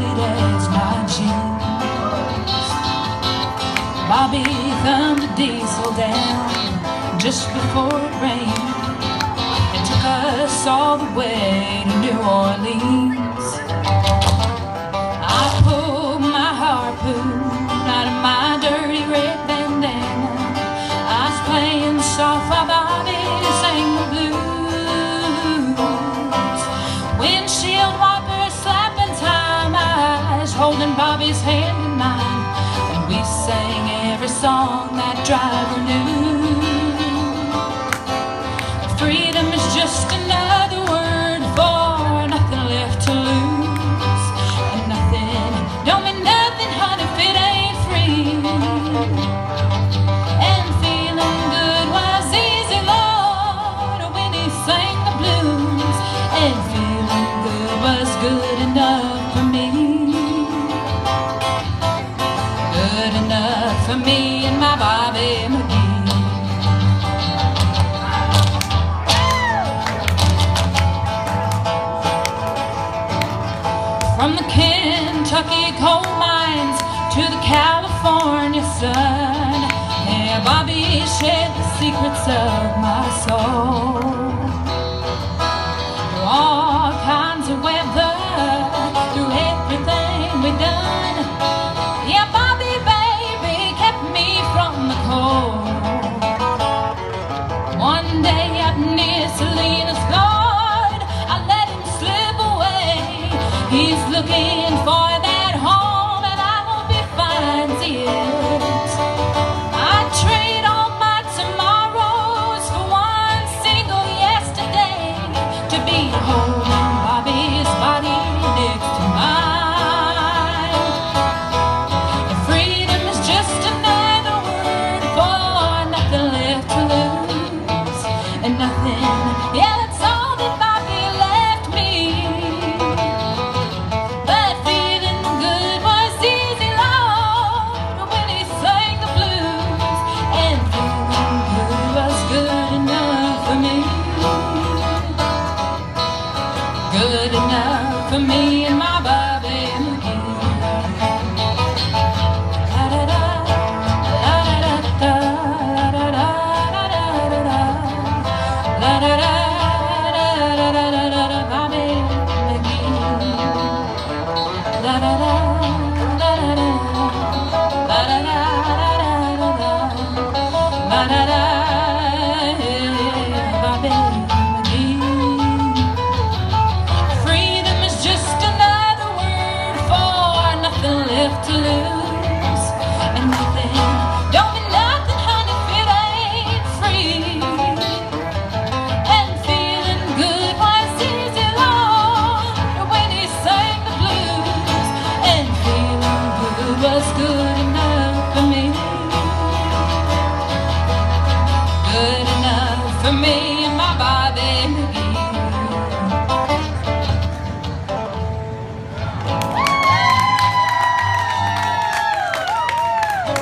sweet as my jeans. Bobby thumbed the diesel down just before it rained and took us all the way to New Orleans. I pulled my harpoon out of my dirty red bandana. I was playing soft while Bobby sang the blues. Windshield wipers slapping time eyes, holding Bobby's hand in mine, and we sang every song that driver knew. Freedom is just another word for nothing left to lose, and nothing don't mean nothing, honey, if it ain't free. And feeling good was easy, Lord, when he sang the blues, and feeling good was good enough for me. Good enough for me and my Bobby McGee. From the Kentucky coal mines to the California sun, yeah, Bobby shared the secrets of my soul. Through all kinds of weather, through everything we've done, yeah, Bobby, baby, kept me from the cold. One day out near Selena's Lord, I let him slip away. He's looking for that home, and I hope he finds it. I'd trade all my tomorrows for one single yesterday, to be holding Bobby's body next to mine. And freedom is just another word for nothing left to lose, and nothing, yeah, that's all that Bobby left me. But feeling good was easy, Lord, when he sang the blues, and feeling good was good enough for me. Good enough for me and my Bobby McGee. La-da-da, la-da-da-da, la-da-da-da-da-da-da, la-da-da, la-da-da-da-da, Bobby McGee. La-da-da, la-da-da, la-da-da-da-da-da, la-da-da, Bobby McGee. Freedom is just another word for nothing left to lose, and nothing don't mean nothing, honey, if it ain't free. And feeling good was easy, Lord, when he sang the blues, and feeling good was good enough for me. Good enough for me.